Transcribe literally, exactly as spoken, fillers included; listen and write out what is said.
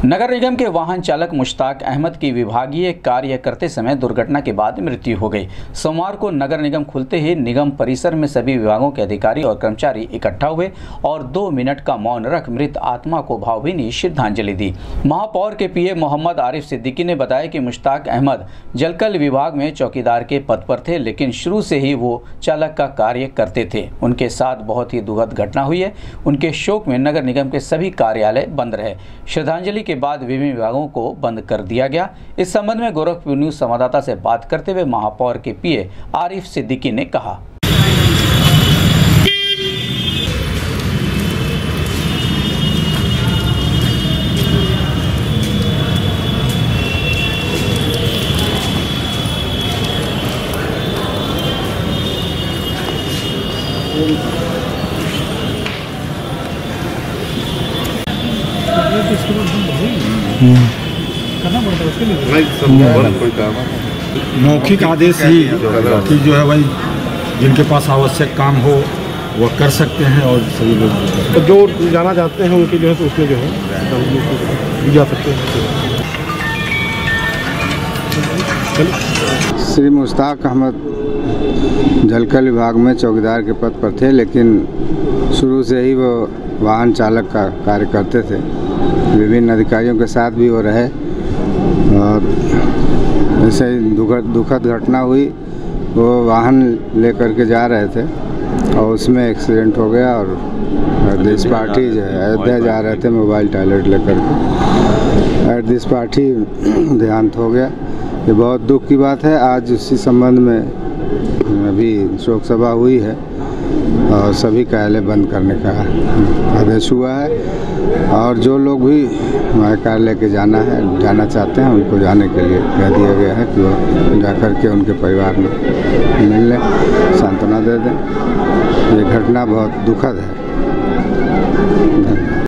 नगर निगम के वाहन चालक मुश्ताक अहमद की विभागीय कार्य करते समय दुर्घटना के बाद मृत्यु हो गई। सोमवार को नगर निगम खुलते ही निगम परिसर में सभी विभागों के अधिकारी और कर्मचारी इकट्ठा हुए और दो मिनट का मौन रख मृत आत्मा को भावभीनी श्रद्धांजलि दी। महापौर के पीए मोहम्मद आरिफ सिद्दीकी ने बताया कि मुश्ताक अहमद जलकल विभाग में चौकीदार के पद पर थे, लेकिन शुरू से ही वो चालक का कार्य करते थे। उनके साथ बहुत ही दुखद घटना हुई है। उनके शोक में नगर निगम के सभी कार्यालय बंद रहे। श्रद्धांजलि के बाद विभिन्न विभागों को बंद कर दिया गया। इस संबंध में गोरखपुर न्यूज संवाददाता से बात करते हुए महापौर के पीए आरिफ सिद्दीकी ने कहा। करना पड़ता है उसके लिए मौखिक आदेश ही कि जो है भाई जिनके पास आवश्यक काम हो वह कर सकते हैं और सभी लोग तो जो जाना चाहते हैं उनके जो है तो उसमें जो है जा सकते हैं। श्री मुश्ताक अहमद जलकल विभाग में चौकीदार के पद पर थे, लेकिन शुरू से ही वो वाहन चालक का कार्य करते थे। विभिन्न अधिकारियों के साथ भी वो रहे और ऐसे ही दुखद दुखद घटना हुई। वो वाहन लेकर के जा रहे थे और उसमें एक्सीडेंट हो गया और दिस पार्टी जो है अयोध्या जा रहे थे मोबाइल टॉयलेट लेकर के एट दिस पार्टी देहांत हो गया। ये बहुत दुख की बात है। आज उसी संबंध में अभी शोक सभा हुई है और सभी कार्यालय बंद करने का आदेश हुआ है और जो लोग भी हमारे कार्यालय के जाना है जाना चाहते हैं उनको जाने के लिए कह दिया गया है कि वो जा कर के उनके परिवार में मिल लें, सांत्वना दे दें। ये घटना बहुत दुखद है।